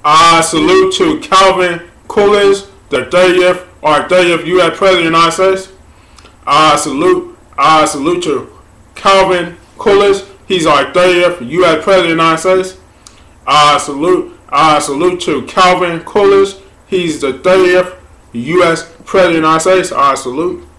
Salute to Calvin Coolidge, the 30th U.S. President of the United States. Salute to Calvin Coolidge. He's our 30th U.S. President of the United States. Salute to Calvin Coolidge. He's the 30th U.S. President of the United States. Salute.